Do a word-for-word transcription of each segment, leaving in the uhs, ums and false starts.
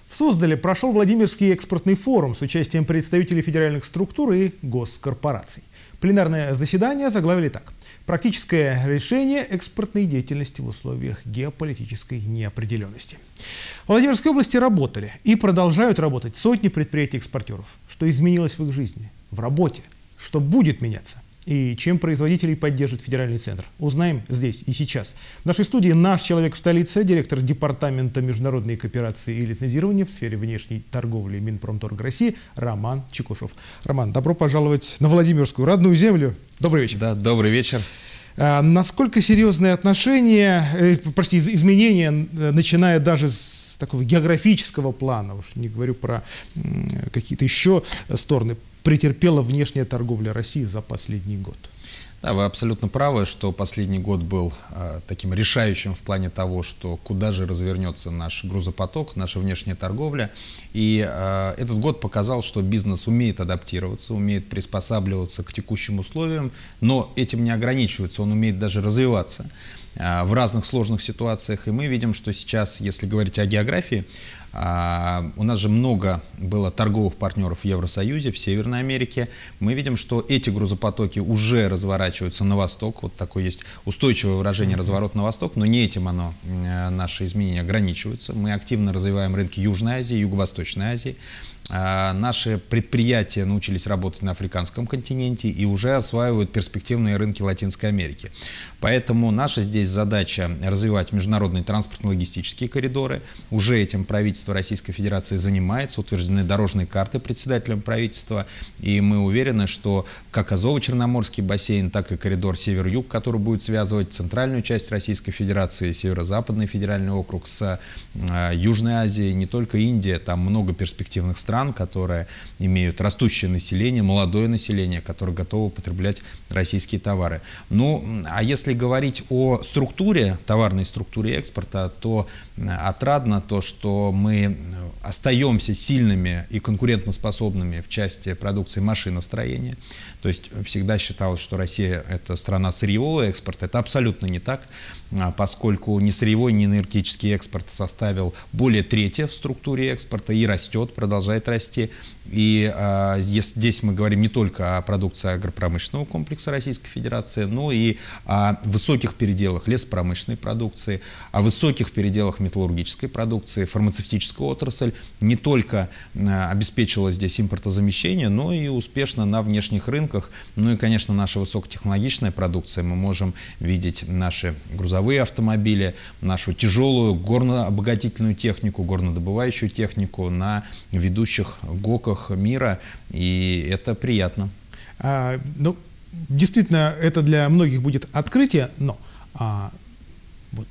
В Суздале прошел Владимирский экспортный форум с участием представителей федеральных структур и госкорпораций. Пленарное заседание заглавили так: «Практическое решение экспортной деятельности в условиях геополитической неопределенности». В Владимирской области работали и продолжают работать сотни предприятий-экспортеров. Что изменилось в их жизни, в работе, что будет меняться и чем производителей поддержит федеральный центр, узнаем здесь и сейчас. В нашей студии наш человек в столице, директор департамента международной кооперации и лицензирования в сфере внешней торговли Минпромторг России Роман Чекушев. Роман, добро пожаловать на Владимирскую родную землю. Добрый вечер. Да, добрый вечер. А, насколько серьезные отношения, э, простите, изменения, начиная даже с такого географического плана, уж не говорю про какие-то еще стороны, претерпела внешняя торговля России за последний год? Да, вы абсолютно правы, что последний год был э, таким решающим в плане того, что куда же развернется наш грузопоток, наша внешняя торговля. И э, этот год показал, что бизнес умеет адаптироваться, умеет приспосабливаться к текущим условиям, но этим не ограничивается, он умеет даже развиваться э, в разных сложных ситуациях. И мы видим, что сейчас, если говорить о географии, Uh, у нас же много было торговых партнеров в Евросоюзе, в Северной Америке. Мы видим, что эти грузопотоки уже разворачиваются на восток. Вот такое есть устойчивое выражение «разворот на восток», но не этим оно, uh, наши изменения ограничиваются. Мы активно развиваем рынки Южной Азии, Юго-Восточной Азии. Uh, наши предприятия научились работать на африканском континенте и уже осваивают перспективные рынки Латинской Америки. Поэтому наша здесь задача развивать международные транспортно-логистические коридоры. Уже этим правительство Российской Федерации занимается, утверждены дорожные карты председателем правительства. И мы уверены, что как Азово-Черноморский бассейн, так и коридор Север-Юг, который будет связывать центральную часть Российской Федерации, Северо-Западный федеральный округ с uh, Южной Азией, не только Индия, там много перспективных стран, которые имеют растущее население, молодое население, которое готово употреблять российские товары. Ну, а если говорить о структуре, товарной структуре экспорта, то отрадно то, что мы остаемся сильными и конкурентоспособными в части продукции машиностроения. То есть всегда считалось, что Россия – это страна сырьевого экспорта. Это абсолютно не так, поскольку ни сырьевой, ни энергетический экспорт составил более трети в структуре экспорта и растет, продолжает расти. И а, здесь мы говорим не только о продукции агропромышленного комплекса Российской Федерации, но и о высоких переделах лесопромышленной продукции, о высоких переделах металлургической продукции. Фармацевтическая отрасль не только а, обеспечила здесь импортозамещение, но и успешно на внешних рынках. Ну и, конечно, наша высокотехнологичная продукция. Мы можем видеть наши грузовые автомобили, нашу тяжелую горнообогатительную технику, горнодобывающую технику на ведущих ГОКах мира, и это приятно. А, ну, действительно, это для многих будет открытие, но а, вот,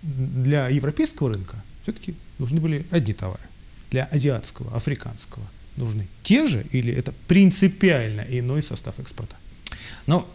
для европейского рынка все-таки нужны были одни товары. Для азиатского, африканского нужны те же или это принципиально иной состав экспорта? Ну,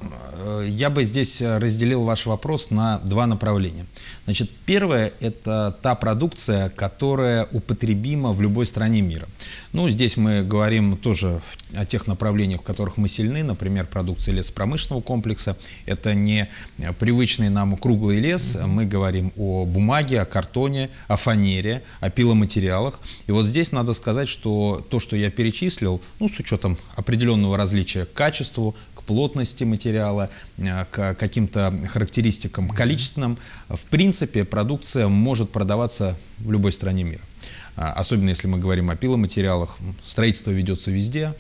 я бы здесь разделил ваш вопрос на два направления. Значит, первое – это та продукция, которая употребима в любой стране мира. Ну, здесь мы говорим тоже о тех направлениях, в которых мы сильны, например, продукция лесопромышленного комплекса. Это не привычный нам круглый лес, мы говорим о бумаге, о картоне, о фанере, о пиломатериалах. И вот здесь надо сказать, что то, что я перечислил, ну, с учетом определенного различия к качеству, к плотности материала, к каким-то характеристикам количественным, в принципе, продукция может продаваться в любой стране мира. Особенно если мы говорим о пиломатериалах, строительство ведется везде,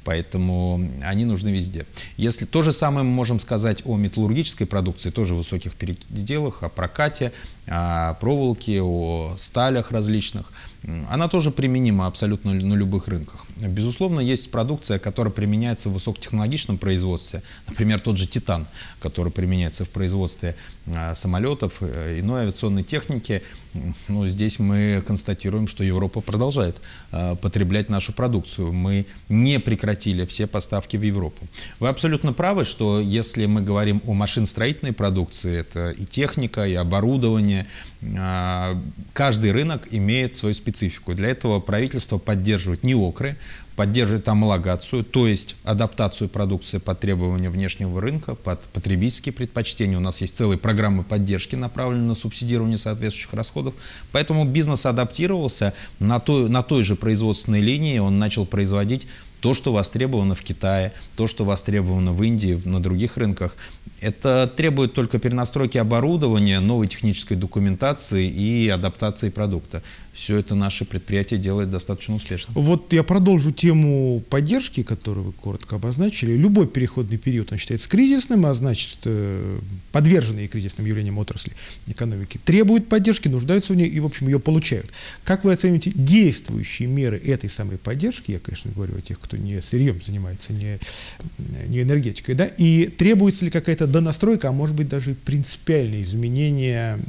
поэтому они нужны везде. Если то же самое мы можем сказать о металлургической продукции, тоже в высоких переделах, о прокате, о проволоке, о сталях различных, она тоже применима абсолютно на любых рынках. Безусловно, есть продукция, которая применяется в высокотехнологичном производстве, например, тот же титан, который применяется в производстве самолетов, иной авиационной техники. Ну, здесь мы констатируем, что Европа продолжает потреблять нашу продукцию. Мы не прекратили прекратили все поставки в Европу. Вы абсолютно правы, что если мы говорим о машиностроительной продукции, это и техника, и оборудование, каждый рынок имеет свою специфику. Для этого правительство поддерживает НИОКРы, поддерживает homologацию, то есть адаптацию продукции под требования внешнего рынка, под потребительские предпочтения. У нас есть целые программы поддержки, направленные на субсидирование соответствующих расходов. Поэтому бизнес адаптировался на той, на той же производственной линии, он начал производить то, что востребовано в Китае, то, что востребовано в Индии, на других рынках. Это требует только перенастройки оборудования, новой технической документации и адаптации продукта. Все это наши предприятия делают достаточно успешно. Вот я продолжу тему поддержки, которую вы коротко обозначили. Любой переходный период, он считается кризисным, а значит, подверженные кризисным явлениям отрасли экономики требуют поддержки, нуждаются в ней и, в общем, ее получают. Как вы оцените действующие меры этой самой поддержки? Я, конечно, говорю о тех, кто не сырьем занимается, не, не энергетикой, да? И требуется ли какая-то донастройка, а может быть даже принципиальные изменения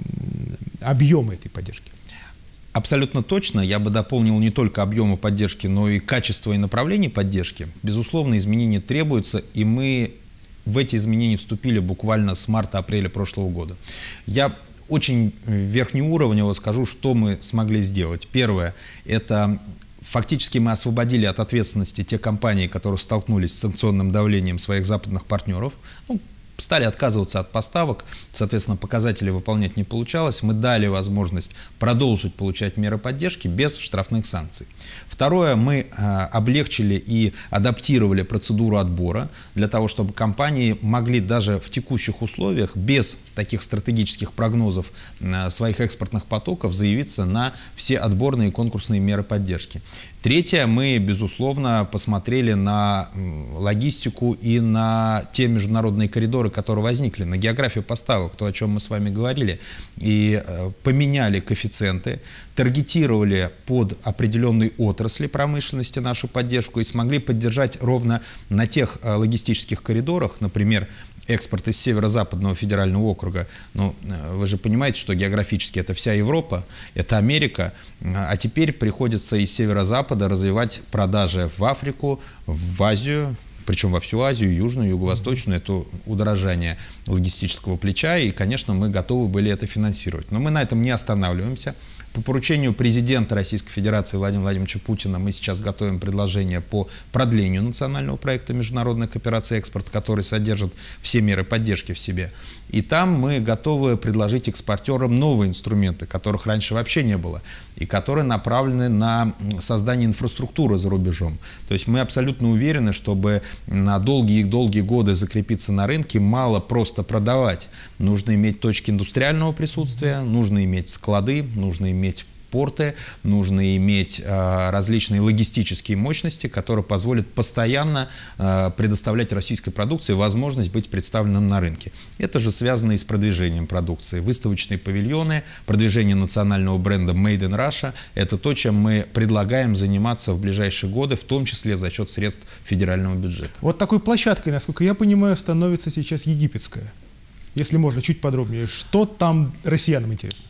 объема этой поддержки? Абсолютно точно. Я бы дополнил не только объемы поддержки, но и качество и направление поддержки. Безусловно, изменения требуются, и мы в эти изменения вступили буквально с марта-апреля прошлого года. Я очень верхнеуровнево скажу, что мы смогли сделать. Первое – это фактически мы освободили от ответственности те компании, которые столкнулись с санкционным давлением своих западных партнеров. Ну, стали отказываться от поставок, соответственно, показатели выполнять не получалось. Мы дали возможность продолжить получать меры поддержки без штрафных санкций. Второе, мы э, облегчили и адаптировали процедуру отбора для того, чтобы компании могли даже в текущих условиях, без таких стратегических прогнозов э, своих экспортных потоков, заявиться на все отборные и конкурсные меры поддержки. Третье, мы, безусловно, посмотрели на логистику и на те международные коридоры, которые возникли, на географию поставок, то, о чем мы с вами говорили, и э, поменяли коэффициенты, таргетировали под определенные отрасли промышленности нашу поддержку и смогли поддержать ровно на тех э, логистических коридорах, например, экспорт из Северо-Западного федерального округа. Ну, вы же понимаете, что географически это вся Европа, это Америка, а теперь приходится из Северо-Запада развивать продажи в Африку, в Азию, причем во всю Азию, Южную, Юго-Восточную. Это удорожание логистического плеча, и, конечно, мы готовы были это финансировать. Но мы на этом не останавливаемся. По поручению президента Российской Федерации Владимира Владимировича Путина мы сейчас готовим предложение по продлению национального проекта «Международная кооперация и экспорт», который содержит все меры поддержки в себе. И там мы готовы предложить экспортерам новые инструменты, которых раньше вообще не было, и которые направлены на создание инфраструктуры за рубежом. То есть мы абсолютно уверены, чтобы на долгие-долгие годы закрепиться на рынке, мало просто продавать. Нужно иметь точки индустриального присутствия, нужно иметь склады, нужно иметь порты, нужно иметь э, различные логистические мощности, которые позволят постоянно э, предоставлять российской продукции возможность быть представленным на рынке. Это же связано и с продвижением продукции. Выставочные павильоны, продвижение национального бренда Made in Russia – это то, чем мы предлагаем заниматься в ближайшие годы, в том числе за счет средств федерального бюджета. Вот такой площадкой, насколько я понимаю, становится сейчас египетская. Если можно, чуть подробнее, что там россиянам интересно?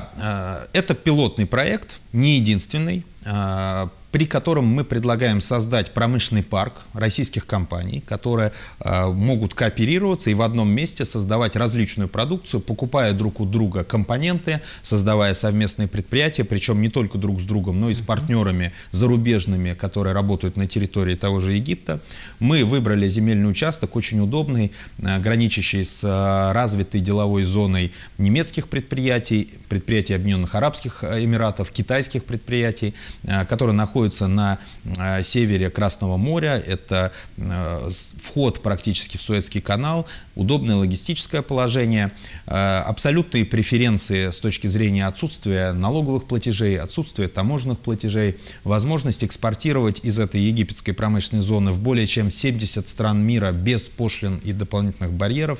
Да, это пилотный проект, не единственный, при котором мы предлагаем создать промышленный парк российских компаний, которые э, могут кооперироваться и в одном месте создавать различную продукцию, покупая друг у друга компоненты, создавая совместные предприятия, причем не только друг с другом, но и с партнерами зарубежными, которые работают на территории того же Египта. Мы выбрали земельный участок, очень удобный, э, граничащий с э, развитой деловой зоной немецких предприятий, предприятий Объединенных Арабских Эмиратов, китайских предприятий, э, которые находятся на э, севере Красного моря. Это э, вход практически в Суэцкий канал, удобное логистическое положение, э, абсолютные преференции с точки зрения отсутствия налоговых платежей, отсутствия таможенных платежей, возможность экспортировать из этой египетской промышленной зоны в более чем семьдесят стран мира без пошлин и дополнительных барьеров,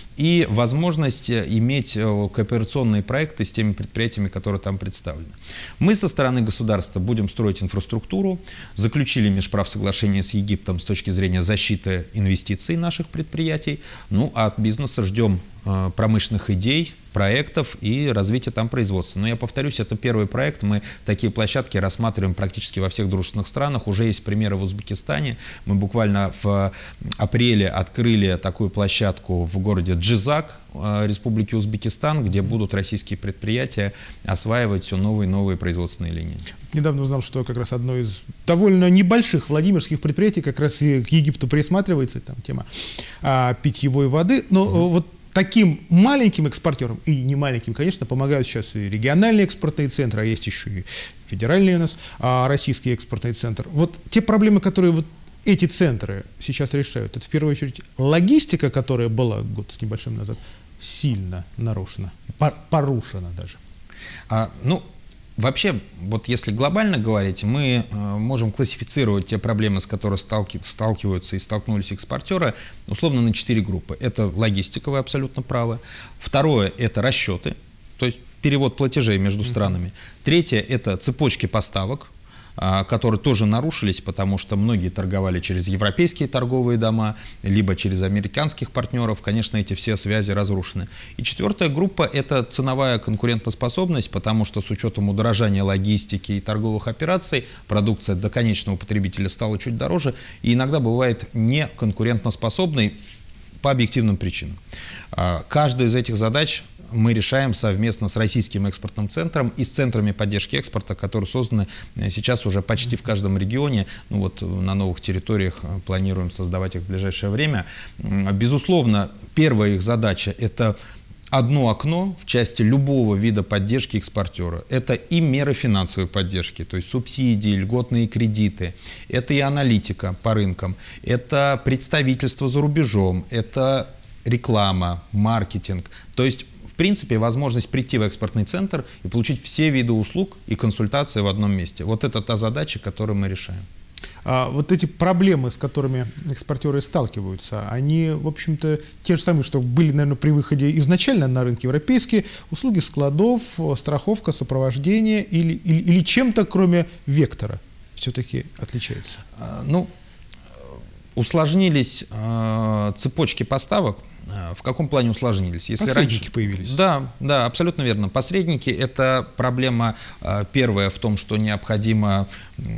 и возможность иметь кооперационные проекты с теми предприятиями, которые там представлены. Мы со стороны государства будем строить инфраструктуру, заключили межправсоглашение с Египтом с точки зрения защиты инвестиций наших предприятий, ну а от бизнеса ждем промышленных идей, проектов и развития там производства. Но я повторюсь, это первый проект. Мы такие площадки рассматриваем практически во всех дружественных странах. Уже есть примеры в Узбекистане. Мы буквально в апреле открыли такую площадку в городе Джизак, Республики Узбекистан, где будут российские предприятия осваивать все новые и новые производственные линии. Недавно узнал, что как раз одно из довольно небольших владимирских предприятий как раз и к Египту присматривается, там тема а, питьевой воды. Но mm-hmm. вот таким маленьким экспортерам, и не маленьким, конечно, помогают сейчас и региональные экспортные центры, а есть еще и федеральный у нас а, российский экспортный центр. Вот те проблемы, которые вот эти центры сейчас решают, это в первую очередь логистика, которая была год с небольшим назад, сильно нарушена, порушена даже. А, ну, Вообще, вот если глобально говорить, мы э, можем классифицировать те проблемы, с которыми сталки, сталкиваются и столкнулись экспортеры, условно на четыре группы. Это логистика, вы абсолютно правы. Второе – это расчеты, то есть перевод платежей между странами. Третье – это цепочки поставок, которые тоже нарушились, потому что многие торговали через европейские торговые дома, либо через американских партнеров. Конечно, эти все связи разрушены. И четвертая группа – это ценовая конкурентоспособность, потому что с учетом удорожания логистики и торговых операций продукция до конечного потребителя стала чуть дороже и иногда бывает неконкурентоспособной по объективным причинам. Каждую из этих задач мы решаем совместно с Российским экспортным центром и с центрами поддержки экспорта, которые созданы сейчас уже почти в каждом регионе. Ну вот на новых территориях планируем создавать их в ближайшее время. Безусловно, первая их задача – это одно окно в части любого вида поддержки экспортера. Это и меры финансовой поддержки, то есть субсидии, льготные кредиты, это и аналитика по рынкам, это представительство за рубежом, это реклама, маркетинг. То есть, в принципе, возможность прийти в экспортный центр и получить все виды услуг и консультации в одном месте. Вот это та задача, которую мы решаем. А вот эти проблемы, с которыми экспортеры сталкиваются, они, в общем-то, те же самые, что были, наверное, при выходе изначально на рынок европейский: услуги складов, страховка, сопровождение или, или, или чем-то, кроме вектора, все-таки отличается? А, ну, усложнились э, цепочки поставок. В каком плане усложнились? Если посредники раньше появились. Да, да, абсолютно верно. Посредники – это проблема э, первая в том, что необходимо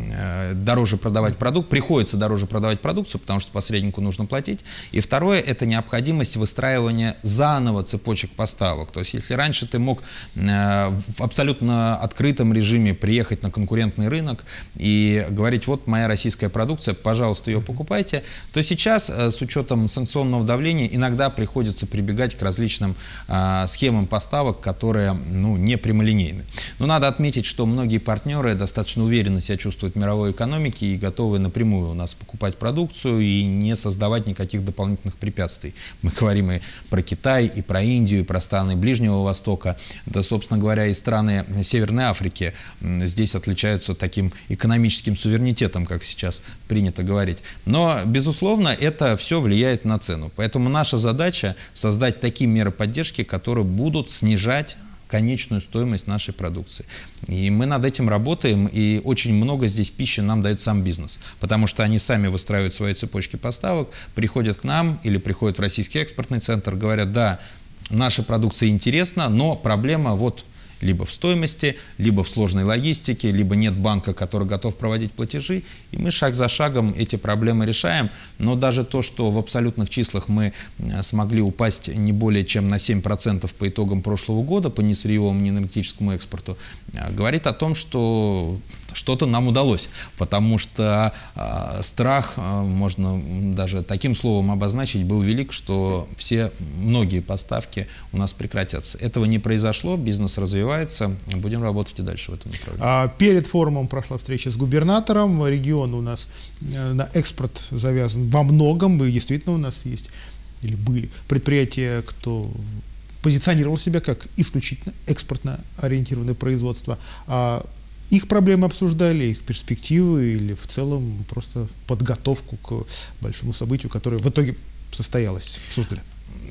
э, дороже продавать продукт, приходится дороже продавать продукцию, потому что посреднику нужно платить. И второе – это необходимость выстраивания заново цепочек поставок. То есть, если раньше ты мог э, в абсолютно открытом режиме приехать на конкурентный рынок и говорить: вот моя российская продукция, пожалуйста, ее покупайте, то сейчас э, с учетом санкционного давления иногда приходится прибегать к различным э, схемам поставок, которые ну, не прямолинейны. Но надо отметить, что многие партнеры достаточно уверенно себя чувствуют в мировой экономике и готовы напрямую у нас покупать продукцию и не создавать никаких дополнительных препятствий. Мы говорим и про Китай, и про Индию, и про страны Ближнего Востока. Да, собственно говоря, и страны Северной Африки здесь отличаются таким экономическим суверенитетом, как сейчас принято говорить. Но, безусловно, это все влияет на цену. Поэтому наша задача создать такие меры поддержки, которые будут снижать конечную стоимость нашей продукции. И мы над этим работаем, и очень много здесь пищи нам дает сам бизнес, потому что они сами выстраивают свои цепочки поставок, приходят к нам или приходят в Российский экспортный центр, говорят: да, наша продукция интересна, но проблема вот либо в стоимости, либо в сложной логистике, либо нет банка, который готов проводить платежи. И мы шаг за шагом эти проблемы решаем. Но даже то, что в абсолютных числах мы смогли упасть не более чем на семь процентов по итогам прошлого года по несырьевому, неэнергетическому экспорту, говорит о том, что что-то нам удалось. Потому что э, страх, э, можно даже таким словом обозначить, был велик, что все, многие поставки у нас прекратятся. Этого не произошло, бизнес развивается, будем работать и дальше в этом направлении. А перед форумом прошла встреча с губернатором, регион у нас э, на экспорт завязан во многом, и действительно у нас есть, или были предприятия, кто позиционировал себя как исключительно экспортно ориентированное производство. А их проблемы обсуждали, их перспективы или в целом просто подготовку к большому событию, которое в итоге состоялось в Суздале?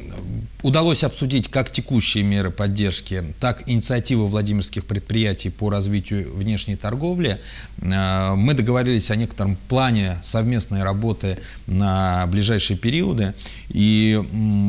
Удалось обсудить как текущие меры поддержки, так и инициативы владимирских предприятий по развитию внешней торговли. Мы договорились о некотором плане совместной работы на ближайшие периоды. И,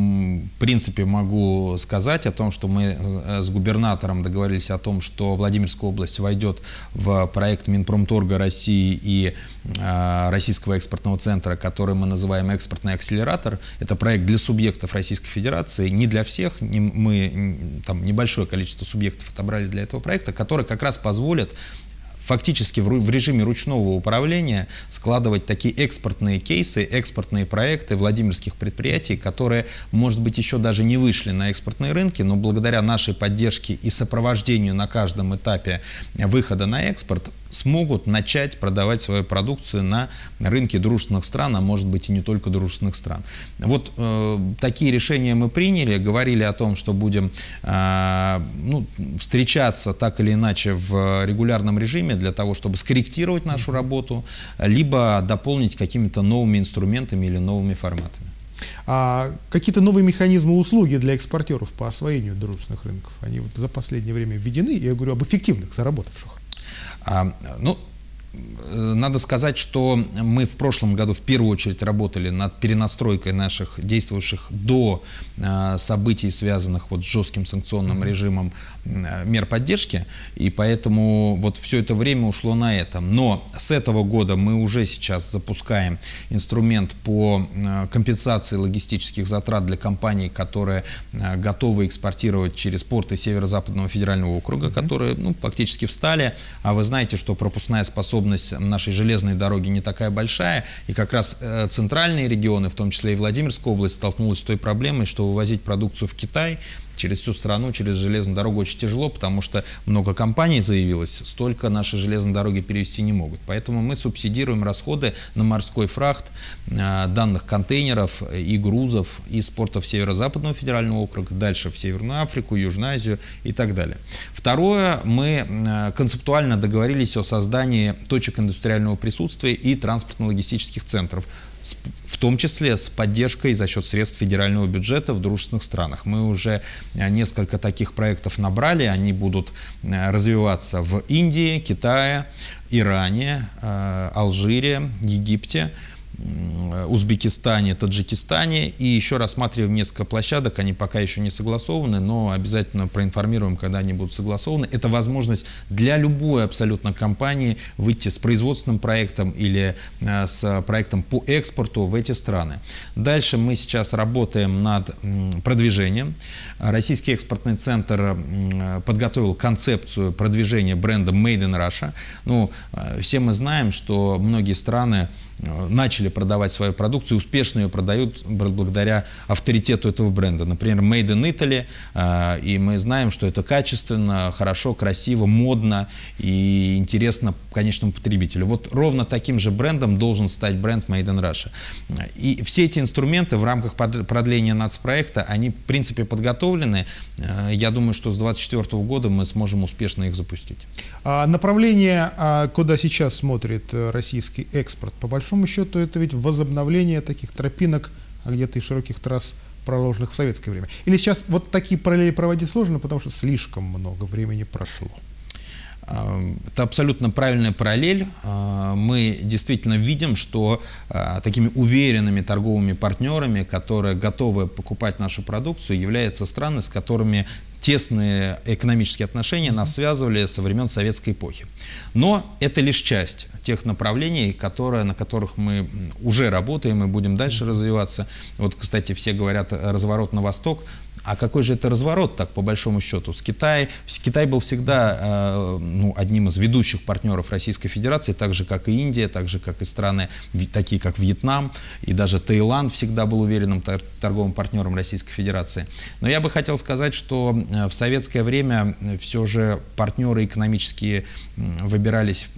в принципе, могу сказать о том, что мы с губернатором договорились о том, что Владимирская область войдет в проект Минпромторга России и Российского экспортного центра, который мы называем «Экспортный акселератор». Это проект для субъектов Российской Федерации, не для всех. Мы там небольшое количество субъектов отобрали для этого проекта, который как раз позволит фактически в режиме ручного управления складывать такие экспортные кейсы, экспортные проекты владимирских предприятий, которые, может быть, еще даже не вышли на экспортные рынки, но благодаря нашей поддержке и сопровождению на каждом этапе выхода на экспорт смогут начать продавать свою продукцию на рынке дружественных стран, а может быть и не только дружественных стран. Вот э, такие решения мы приняли, говорили о том, что будем э, ну, встречаться так или иначе в регулярном режиме для того, чтобы скорректировать нашу работу, либо дополнить какими-то новыми инструментами или новыми форматами. А какие-то новые механизмы услуги для экспортеров по освоению дружественных рынков, они вот за последнее время введены, я говорю об эффективных, заработавших. А, ну, надо сказать, что мы в прошлом году в первую очередь работали над перенастройкой наших действовавших до э, событий, связанных вот с жестким санкционным режимом, э, мер поддержки, и поэтому вот все это время ушло на это. Но с этого года мы уже сейчас запускаем инструмент по э, компенсации логистических затрат для компаний, которые э, готовы экспортировать через порты Северо-Западного федерального округа, которые ну, фактически встали, а вы знаете, что пропускная способность нашей железной дороги не такая большая, и как раз э, центральные регионы, в том числе и Владимирская область, столкнулась с той проблемой, что вывозить продукцию в Китай через всю страну, через железную дорогу очень тяжело, потому что много компаний заявилось, столько наши железные дороги перевести не могут. Поэтому мы субсидируем расходы на морской фрахт э, данных контейнеров и грузов из портов Северо-Западного федерального округа, дальше в Северную Африку, Южную Азию и так далее. Второе, мы э, концептуально договорились о создании точек индустриального присутствия и транспортно-логистических центров, в том числе с поддержкой за счет средств федерального бюджета в дружественных странах. Мы уже несколько таких проектов набрали, они будут развиваться в Индии, Китае, Иране, Алжире, Египте, Узбекистане, Таджикистане, и еще рассматриваем несколько площадок, они пока еще не согласованы, но обязательно проинформируем, когда они будут согласованы. Это возможность для любой абсолютно компании выйти с производственным проектом или э, с проектом по экспорту в эти страны. Дальше мы сейчас работаем над м, продвижением. Российский экспортный центр м, подготовил концепцию продвижения бренда Made in Russia. Ну, э, все мы знаем, что многие страны начали продавать свою продукцию, успешно ее продают благодаря авторитету этого бренда. Например, Made in Italy, и мы знаем, что это качественно, хорошо, красиво, модно и интересно конечному потребителю. Вот ровно таким же брендом должен стать бренд Made in Russia. И все эти инструменты в рамках продления нацпроекта, они в принципе подготовлены. Я думаю, что с две тысячи двадцать четвёртого года мы сможем успешно их запустить. А направление, куда сейчас смотрит российский экспорт, по большому По большому счету, это ведь возобновление таких тропинок, а где-то и широких трасс, проложенных в советское время. Или сейчас вот такие параллели проводить сложно, потому что слишком много времени прошло? Это абсолютно правильная параллель. Мы действительно видим, что такими уверенными торговыми партнерами, которые готовы покупать нашу продукцию, являются страны, с которыми тесные экономические отношения нас связывали со времен советской эпохи. Но это лишь часть тех направлений, которые, на которых мы уже работаем и будем дальше развиваться. Вот, кстати, все говорят разворот на восток. А какой же это разворот, так по большому счету? С Китаем, Китай был всегда э, ну, одним из ведущих партнеров Российской Федерации, так же, как и Индия, так же, как и страны, такие как Вьетнам, и даже Таиланд всегда был уверенным торговым партнером Российской Федерации. Но я бы хотел сказать, что в советское время все же партнеры экономические выбирались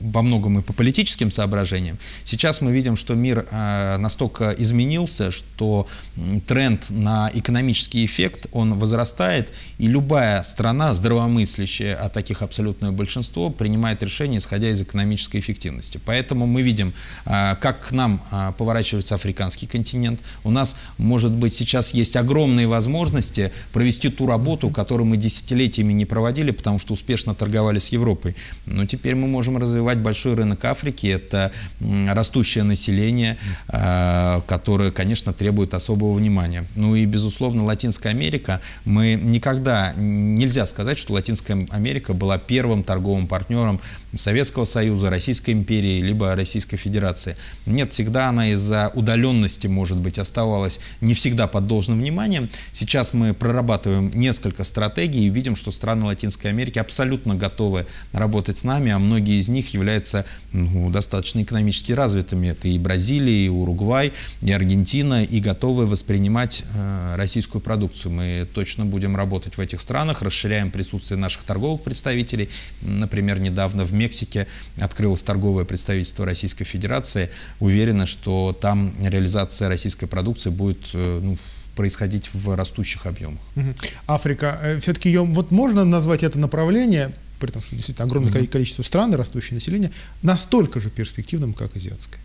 во многом и по политическим соображениям. Сейчас мы видим, что мир э, настолько изменился, что тренд на экономический эффект, он возрастает, и любая страна, здравомыслящая, а таких абсолютное большинство, принимает решения, исходя из экономической эффективности. Поэтому мы видим, э, как к нам э, поворачивается африканский континент. У нас, может быть, сейчас есть огромные возможности провести ту работу, которую мы десятилетиями не проводили, потому что успешно торговали с Европой. Но теперь мы можем развивать большой рынок Африки. Это растущее население, которое, конечно, требует особого внимания. Ну и, безусловно, Латинская Америка. Мы никогда, нельзя сказать, что Латинская Америка была первым торговым партнером Советского Союза, Российской империи, либо Российской Федерации. Нет, всегда она из-за удаленности, может быть, оставалась не всегда под должным вниманием. Сейчас мы прорабатываем несколько стратегий и видим, что страны Латинской Америки абсолютно готовы работать с нами, а многие из них являются ну, достаточно экономически развитыми. Это и Бразилия, и Уругвай, и Аргентина, и готовы воспринимать э, российскую продукцию. Мы точно будем работать в этих странах, расширяем присутствие наших торговых представителей. Например, недавно в Мексике открылось торговое представительство Российской Федерации. Уверена, что там реализация российской продукции будет э, ну, происходить в растущих объемах. Африка, все-таки ее, вот можно назвать это направление, при том, что действительно огромное uh-huh. количество стран и растущее население, настолько же перспективным, как азиатское?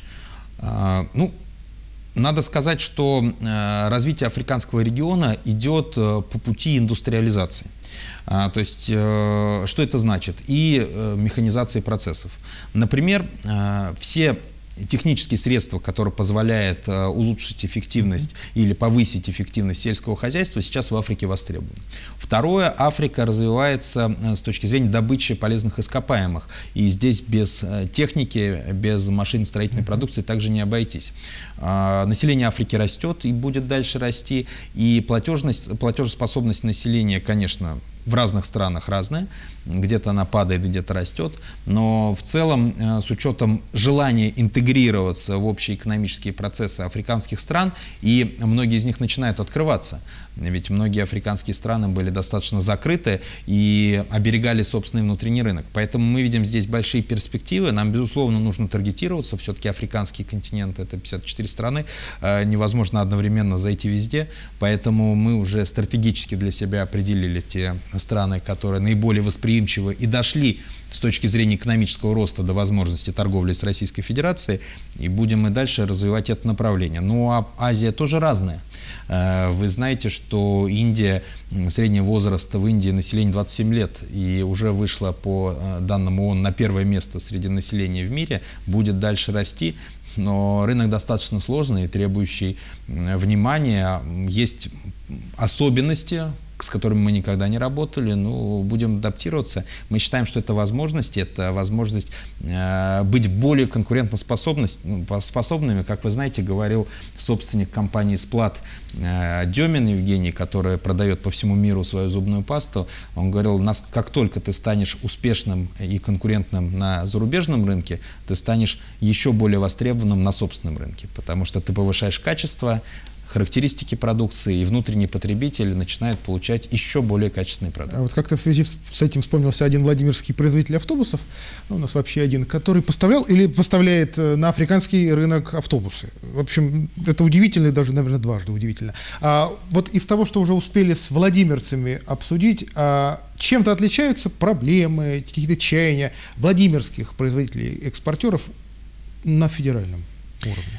А, ну, надо сказать, что э, развитие африканского региона идет э, по пути индустриализации. А, то есть, э, что это значит? И э, механизации процессов. Например, э, все технические средства, которые позволяют э, улучшить эффективность mm-hmm. или повысить эффективность сельского хозяйства, сейчас в Африке востребованы. Второе, Африка развивается э, с точки зрения добычи полезных ископаемых. И здесь без э, техники, без машиностроительной mm-hmm. продукции также не обойтись. Э, население Африки растет и будет дальше расти. И платежность, платежеспособность населения, конечно, в разных странах разная, где-то она падает, где-то растет, но в целом с учетом желания интегрироваться в общие экономические процессы африканских стран, и многие из них начинают открываться, ведь многие африканские страны были достаточно закрыты и оберегали собственный внутренний рынок, поэтому мы видим здесь большие перспективы, нам безусловно нужно таргетироваться, все-таки африканский континент это пятьдесят четыре страны, невозможно одновременно зайти везде, поэтому мы уже стратегически для себя определили те страны, которые наиболее восприимчивы и дошли с точки зрения экономического роста до возможности торговли с Российской Федерацией, и будем и дальше развивать это направление. Ну а Азия тоже разная. Вы знаете, что Индия, средний возраст в Индии населения двадцать семь лет, и уже вышла по данным ООН на первое место среди населения в мире, будет дальше расти. Но рынок достаточно сложный, требующий внимания. Есть особенности, с которыми мы никогда не работали, ну, будем адаптироваться. Мы считаем, что это возможность, это возможность э, быть более конкурентоспособными. Как вы знаете, говорил собственник компании «Сплат» э, Демин Евгений, который продает по всему миру свою зубную пасту. Он говорил, нас, как только ты станешь успешным и конкурентным на зарубежном рынке, ты станешь еще более востребованным на собственном рынке, потому что ты повышаешь качество, характеристики продукции, и внутренний потребитель начинает получать еще более качественные продукты. А вот как-то в связи с этим вспомнился один владимирский производитель автобусов, ну, у нас вообще один, который поставлял или поставляет на африканский рынок автобусы. В общем, это удивительно, и даже, наверное, дважды удивительно. А вот из того, что уже успели с владимирцами обсудить, а чем-то отличаются проблемы, какие-то чаяния владимирских производителей-экспортеров на федеральном уровне?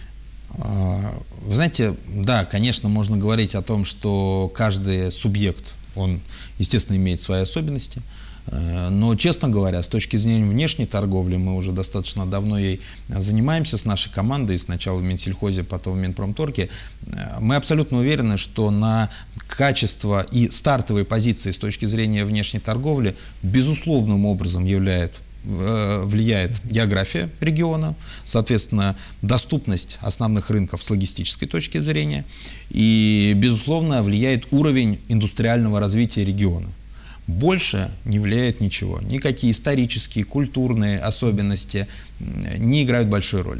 Вы знаете, да, конечно, можно говорить о том, что каждый субъект, он, естественно, имеет свои особенности, но, честно говоря, с точки зрения внешней торговли, мы уже достаточно давно ей занимаемся с нашей командой, сначала в Минсельхозе, потом в Минпромторге. Мы абсолютно уверены, что на качество и стартовые позиции с точки зрения внешней торговли безусловным образом являют влияет география региона, соответственно, доступность основных рынков с логистической точки зрения и, безусловно, влияет уровень индустриального развития региона. Больше не влияет ничего. Никакие исторические, культурные особенности не играют большой роли.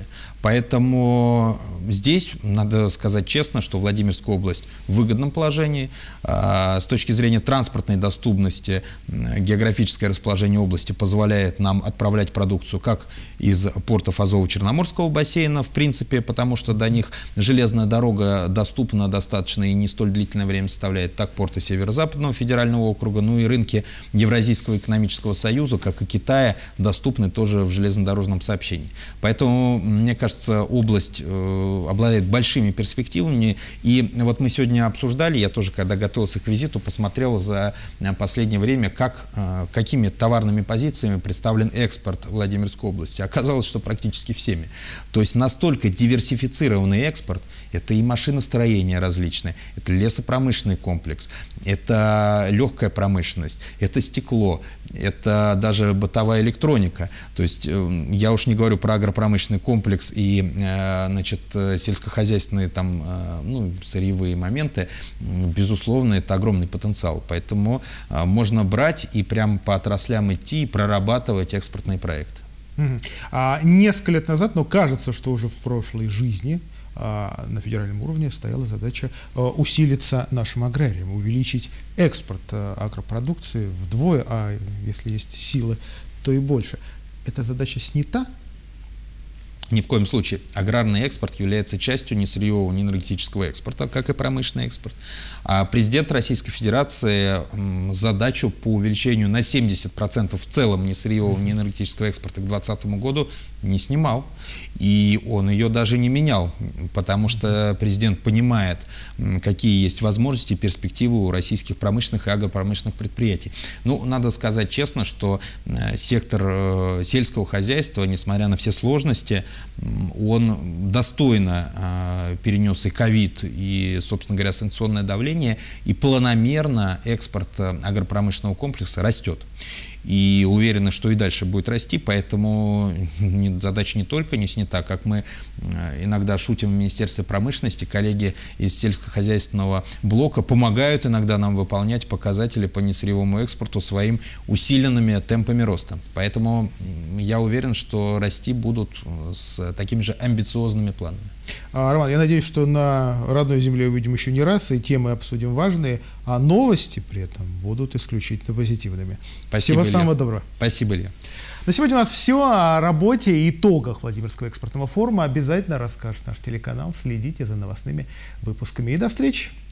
Поэтому здесь надо сказать честно, что Владимирская область в выгодном положении. С точки зрения транспортной доступности, географическое расположение области позволяет нам отправлять продукцию как из портов Азово-Черноморского бассейна, в принципе, потому что до них железная дорога доступна достаточно и не столь длительное время составляет, так порты Северо-Западного федерального округа, ну и рынки Евразийского экономического союза, как и Китая, доступны тоже в железнодорожном сообщении. Поэтому, мне кажется, область э, обладает большими перспективами. И вот мы сегодня обсуждали, я тоже, когда готовился к визиту, посмотрел за последнее время, как, э, какими товарными позициями представлен экспорт Владимирской области. Оказалось, что практически всеми. То есть настолько диверсифицированный экспорт, это и машиностроение различное, это лесопромышленный комплекс, это легкая промышленность, это стекло, это даже бытовая электроника. То есть я уж не говорю про агропромышленный комплекс и, значит, сельскохозяйственные там, ну, сырьевые моменты. Безусловно, это огромный потенциал. Поэтому можно брать и прямо по отраслям идти и прорабатывать экспортные проекты. Угу. А несколько лет назад, но кажется, что уже в прошлой жизни, а, на федеральном уровне стояла задача а, усилиться нашим аграриям, увеличить экспорт а, агропродукции вдвое, а если есть силы, то и больше. Эта задача снята? Ни в коем случае. Аграрный экспорт является частью несырьевого неэнергетического экспорта, как и промышленный экспорт. А президент Российской Федерации задачу по увеличению на семьдесят процентов в целом несырьевого неэнергетического экспорта к две тысячи двадцатому году не снимал. И он ее даже не менял, потому что президент понимает, какие есть возможности и перспективы у российских промышленных и агропромышленных предприятий. Ну, надо сказать честно, что сектор сельского хозяйства, несмотря на все сложности, он достойно перенес и ковид, и, собственно говоря, санкционное давление, и планомерно экспорт агропромышленного комплекса растет. И уверены, что и дальше будет расти, поэтому задача не только не снята, как мы иногда шутим в Министерстве промышленности, коллеги из сельскохозяйственного блока помогают иногда нам выполнять показатели по несырьевому экспорту своим усиленными темпами роста. Поэтому я уверен, что расти будут с такими же амбициозными планами. Роман, я надеюсь, что на родной земле увидим еще не раз, и темы обсудим важные, а новости при этом будут исключительно позитивными. Спасибо, Всего Илья. самого доброго. Спасибо, Илья. На сегодня у нас все. О работе и итогах Владимирского экспортного форума обязательно расскажет наш телеканал. Следите за новостными выпусками. И до встречи!